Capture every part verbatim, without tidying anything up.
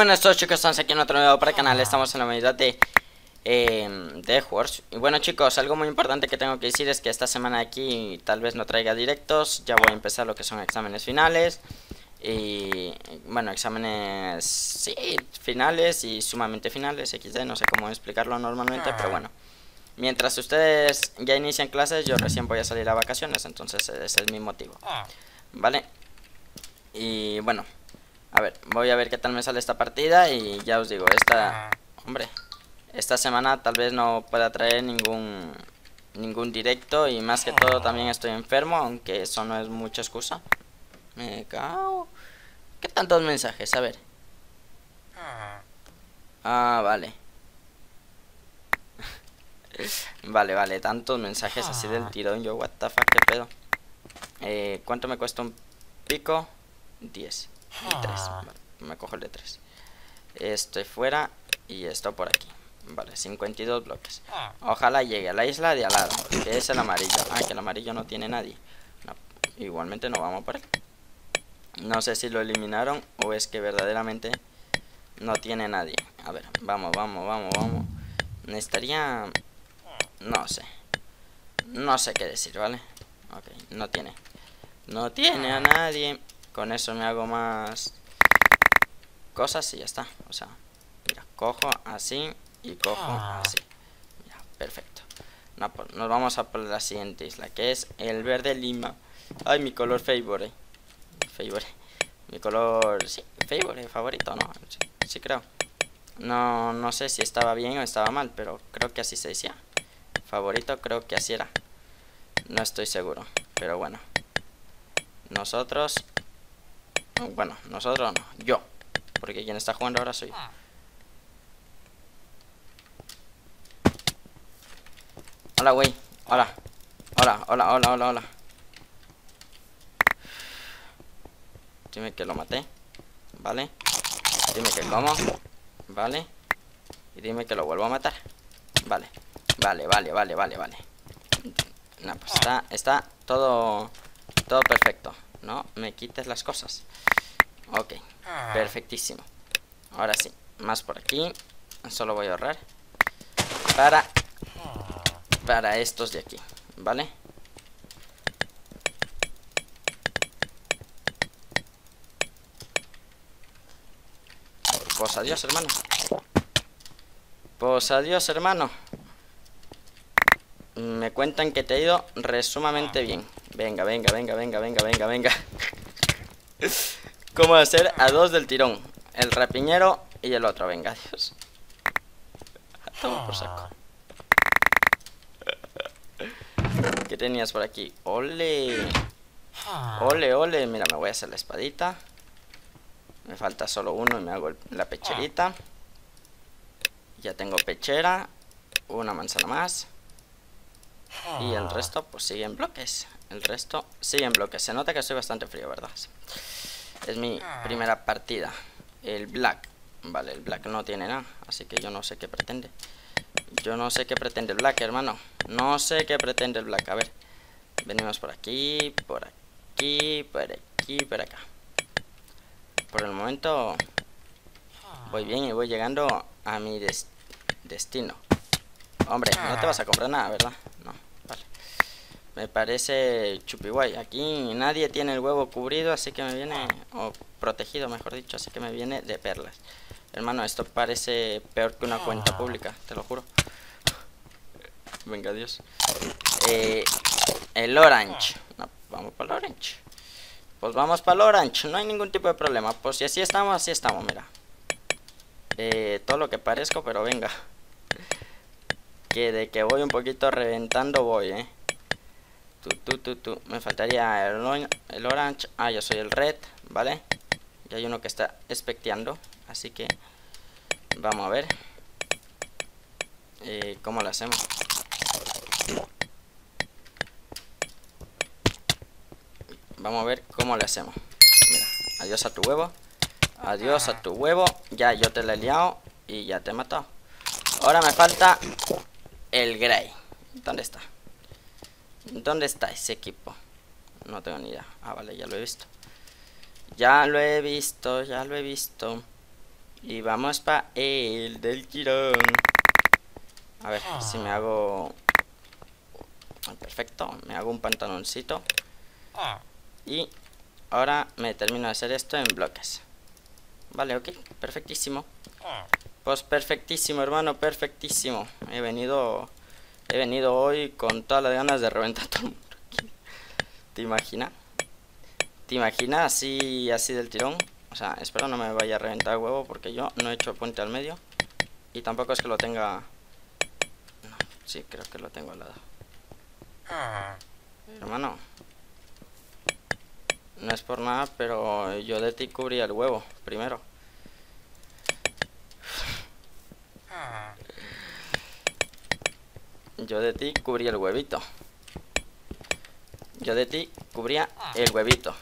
buenas a todos, chicos, estamos aquí en otro nuevo para el canal. Estamos en la unidad de eh, de Wars. Y bueno, chicos, algo muy importante que tengo que decir es que esta semana aquí tal vez no traiga directos. Ya voy a empezar lo que son exámenes finales. Y bueno, exámenes sí, finales y sumamente finales, equis de, no sé cómo explicarlo normalmente, pero bueno. Mientras ustedes ya inician clases, yo recién voy a salir a vacaciones, entonces ese es mi motivo, ¿vale? Y bueno, a ver, voy a ver qué tal me sale esta partida. Y ya os digo, esta, hombre, esta semana tal vez no pueda traer ningún Ningún directo. Y más que todo también estoy enfermo, aunque eso no es mucha excusa. Me cago. ¿Qué tantos mensajes? A ver. Ah, vale. Vale, vale, tantos mensajes así del tirón. Yo, what the fuck, qué pedo. eh, ¿Cuánto me cuesta un pico? diez y tres, vale, me cojo el de tres. Estoy fuera y esto por aquí. Vale, cincuenta y dos bloques. Ojalá llegue a la isla de al lado, que es el amarillo. Ah, que el amarillo no tiene nadie. No, igualmente no vamos por él. No sé si lo eliminaron o es que verdaderamente no tiene nadie. A ver, vamos, vamos, vamos, vamos. Necesitaría... No sé. No sé qué decir, ¿vale? Ok, no tiene. No tiene a nadie. Con eso me hago más cosas y ya está. O sea, mira, cojo así y cojo así. Mira, perfecto. No, pues, nos vamos a por la siguiente isla, que es el verde lima. Ay, mi color favorite. Favorite. Mi color, sí, favorite, favorito, ¿no? Sí, sí creo. No, no sé si estaba bien o estaba mal, pero creo que así se decía. Favorito, creo que así era. No estoy seguro, pero bueno. Nosotros... Bueno, nosotros no, yo. Porque quien está jugando ahora soy yo. Hola, güey. Hola. Hola, hola, hola, hola, hola. Dime que lo maté. Vale. Dime que como. Vale. Y dime que lo vuelvo a matar. Vale. Vale, vale, vale, vale, vale. No, pues está, está todo, todo perfecto. No me quites las cosas. Ok, perfectísimo. Ahora sí, más por aquí. Solo voy a ahorrar Para Para estos de aquí, ¿vale? Pues adiós, hermano. Pues adiós, hermano. Me cuentan que te ha ido resumamente bien. Venga, venga, venga, venga, venga, venga, venga. ¿Cómo hacer a dos del tirón? El rapiñero y el otro, venga, adiós. Toma por saco. ¿Qué tenías por aquí? Ole. Ole, ole. Mira, me voy a hacer la espadita. Me falta solo uno y me hago el, la pecherita. Ya tengo pechera. Una manzana más. Y el resto pues sigue en bloques. El resto sigue en bloques. Se nota que estoy bastante frío, ¿verdad? Es mi primera partida. El black. Vale, el black no tiene nada. Así que yo no sé qué pretende. Yo no sé qué pretende el black, hermano. No sé qué pretende el black. A ver. Venimos por aquí, por aquí, por aquí, por acá. Por el momento voy bien y voy llegando a mi des destino. Hombre, no te vas a comprar nada, ¿verdad? No, vale. Me parece chupiguay. Aquí nadie tiene el huevo cubrido, así que me viene... O protegido, mejor dicho, así que me viene de perlas. Hermano, esto parece peor que una cuenta pública, te lo juro. Venga, Dios. Eh, el orange. No, vamos para el orange. Pues vamos para el orange, no hay ningún tipo de problema. Pues si así estamos, así estamos, mira. Eh, todo lo que parezco, pero venga. Que de que voy un poquito reventando voy, eh. Tu, tu, tu, tu. Me faltaría el, el orange. Ah, yo soy el red, ¿vale? Y hay uno que está especteando. Así que vamos a ver eh, cómo lo hacemos. Vamos a ver cómo le hacemos. Mira, adiós a tu huevo. Adiós a tu huevo. Ya yo te lo he liado y ya te he matado. Ahora me falta el Grey. ¿Dónde está? ¿Dónde está ese equipo? No tengo ni idea. Ah, vale, ya lo he visto. Ya lo he visto, ya lo he visto. Y vamos para el del tirón. A ver, si me hago... Perfecto, me hago un pantaloncito. Y ahora me termino de hacer esto en bloques. Vale, ok, perfectísimo. Pues perfectísimo, hermano, perfectísimo. He venido... He venido hoy con todas las ganas de reventar todo el mundo. ¿Te imaginas? ¿Te imaginas así, así del tirón? O sea, espero no me vaya a reventar el huevo porque yo no he hecho puente al medio. Y tampoco es que lo tenga... No, sí, creo que lo tengo al lado. Hermano, no es por nada, pero yo de ti cubría el huevo primero. Yo de ti cubría el huevito. Yo de ti cubría el huevito.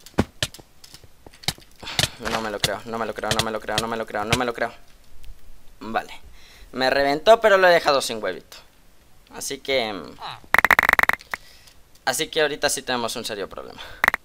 No me lo creo, no me lo creo, no me lo creo, no me lo creo, no me lo creo. Vale. Me reventó, pero lo he dejado sin huevito. Así que... Así que ahorita sí tenemos un serio problema.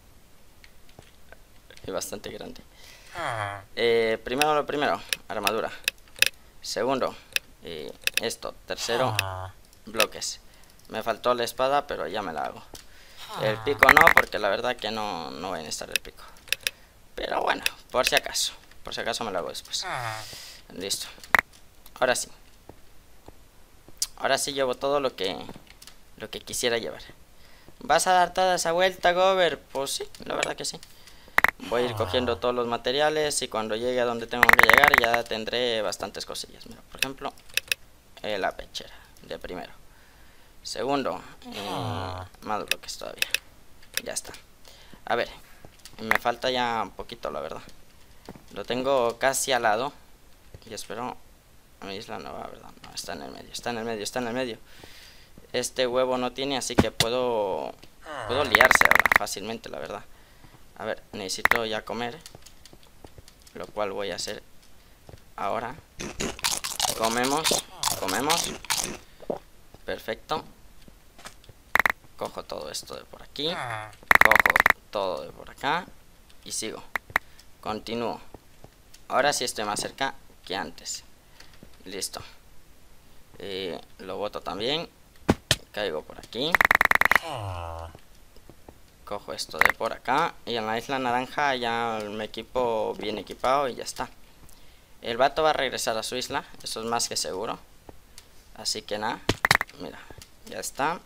Y bastante grande. Eh, primero lo primero, armadura. Segundo, eh, esto. Tercero, bloques. Me faltó la espada, pero ya me la hago. El pico no, porque la verdad que no, no voy a necesitar el pico. Pero bueno, por si acaso. Por si acaso me lo hago después. Listo. Ahora sí. Ahora sí llevo todo lo que lo que quisiera llevar. ¿Vas a dar toda esa vuelta, Gober? Pues sí, la verdad que sí. Voy a ir cogiendo todos los materiales y cuando llegue a donde tengo que llegar ya tendré bastantes cosillas. Mira, por ejemplo, eh, la pechera de primero. Segundo, eh, más bloques todavía. Ya está. A ver, me falta ya un poquito, la verdad. Lo tengo casi al lado. Y espero... A mi isla no va, ¿verdad? No, está en el medio, está en el medio, está en el medio. Este huevo no tiene, así que puedo... Puedo liarse ahora fácilmente, la verdad. A ver, necesito ya comer. Lo cual voy a hacer ahora. Comemos, comemos. Perfecto. Cojo todo esto de por aquí. Cojo todo de por acá. Y sigo. Continúo. Ahora sí estoy más cerca que antes. Listo. Eh, lo boto también. Caigo por aquí. Cojo esto de por acá. Y en la isla naranja ya me equipo bien equipado y ya está. El vato va a regresar a su isla. Eso es más que seguro. Así que nada. Mira. Ya está.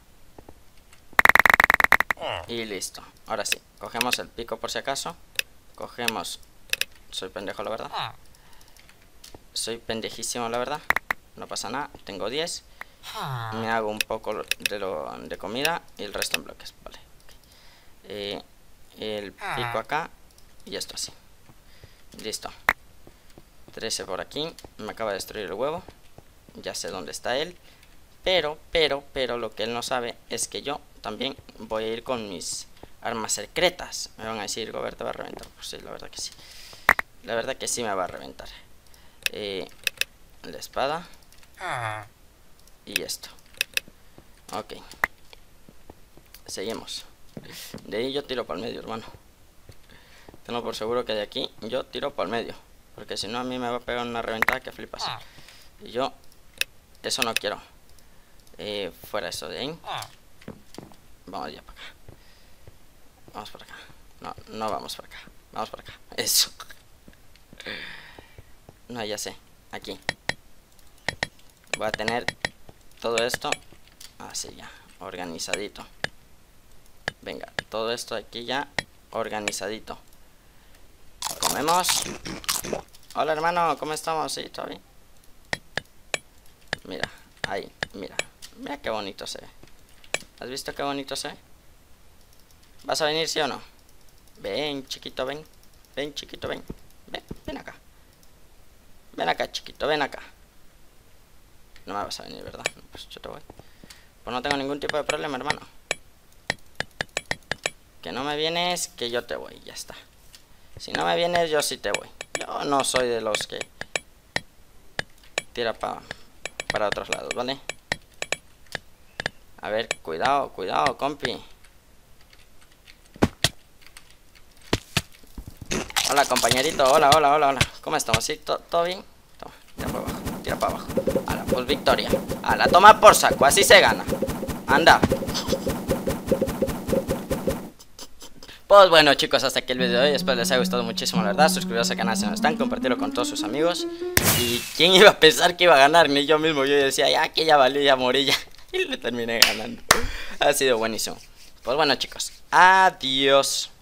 Y listo. Ahora sí. Cogemos el pico por si acaso. Cogemos... Soy pendejo, la verdad. Soy pendejísimo, la verdad. No pasa nada. Tengo diez. Me hago un poco de, lo, de comida y el resto en bloques. Vale. Eh, el pico acá. Y esto así. Listo. trece por aquí. Me acaba de destruir el huevo. Ya sé dónde está él. Pero, pero, pero lo que él no sabe es que yo también voy a ir con mis armas secretas. Me van a decir, Gobert te va a reventar. Pues sí, la verdad que sí. La verdad que sí me va a reventar. Eh, la espada. Y esto. Ok. Seguimos. De ahí yo tiro para el medio, hermano. Tengo por seguro que de aquí yo tiro para el medio. Porque si no a mí me va a pegar una reventada que flipas. Y yo eso no quiero. Eh, fuera eso de ahí. Vamos ya para acá. Vamos por acá. No, no vamos por acá. Vamos por acá. Eso. No, ya sé. Aquí. Voy a tener todo esto así ya. Organizadito. Venga. Todo esto aquí ya organizadito. Comemos. Hola, hermano. ¿Cómo estamos? Sí, ¿todo bien? Mira. Ahí. Mira. Mira qué bonito se ve. ¿Has visto qué bonito se ve? ¿Vas a venir, sí o no? Ven, chiquito, ven. Ven, chiquito, ven. Ven, ven acá. Ven acá, chiquito, ven acá. No me vas a venir, ¿verdad? Pues yo te voy. Pues no tengo ningún tipo de problema, hermano. Que no me vienes, que yo te voy, ya está. Si no me vienes, yo sí te voy. Yo no soy de los que tira pa, para otros lados, ¿vale? A ver, cuidado, cuidado, compi. Hola, compañerito. Hola, hola, hola, hola. ¿Cómo estamos? ¿Sí? ¿Todo, todo bien? Toma, tira para abajo. Tira para abajo. Ala, pues victoria. Ala, toma por saco. Así se gana. Anda. Pues bueno, chicos, hasta aquí el video de hoy. Espero les haya gustado muchísimo, la verdad. Suscribiros al canal si no están, compartirlo con todos sus amigos. Y quién iba a pensar que iba a ganar, ni yo mismo. Yo decía, ya que ya valió, ya morí ya. Y le terminé ganando. Ha sido buenísimo. Pues bueno, chicos, adiós.